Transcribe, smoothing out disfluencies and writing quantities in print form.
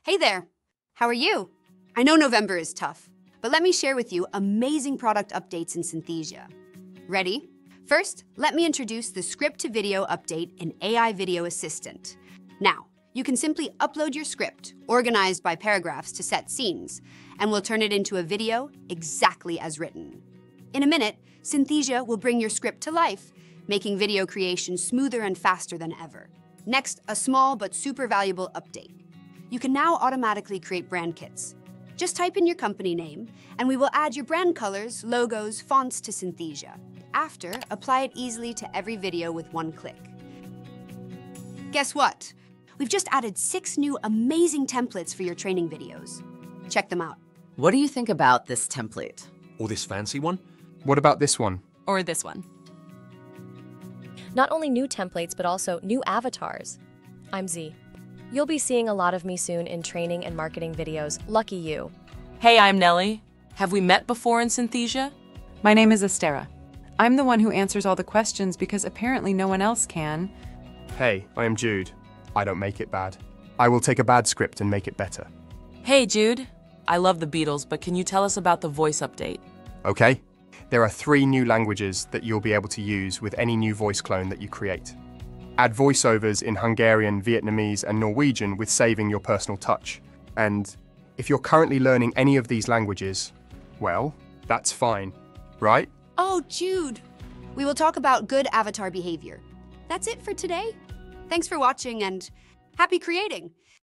Hey there! How are you? I know November is tough, but let me share with you amazing product updates in Synthesia. Ready? First, let me introduce the script-to-video update in AI Video Assistant. Now, you can simply upload your script, organized by paragraphs to set scenes, and we'll turn it into a video exactly as written. In a minute, Synthesia will bring your script to life, making video creation smoother and faster than ever. Next, a small but super valuable update. You can now automatically create brand kits. Just type in your company name, and we will add your brand colors, logos, fonts to Synthesia. After, apply it easily to every video with one click. Guess what? We've just added 6 new amazing templates for your training videos. Check them out. What do you think about this template? Or this fancy one? What about this one? Or this one. Not only new templates, but also new avatars. I'm Z. You'll be seeing a lot of me soon in training and marketing videos. Lucky you. Hey, I'm Nellie. Have we met before in Synthesia? My name is Estera. I'm the one who answers all the questions because apparently no one else can. Hey, I am Jude. I don't make it bad. I will take a bad script and make it better. Hey, Jude. I love the Beatles, but can you tell us about the voice update? Okay. There are 3 new languages that you'll be able to use with any new voice clone that you create. Add voiceovers in Hungarian, Vietnamese, and Norwegian with saving your personal touch. And if you're currently learning any of these languages, well, that's fine, right? Oh, Jude! We will talk about good avatar behavior. That's it for today. Thanks for watching and happy creating!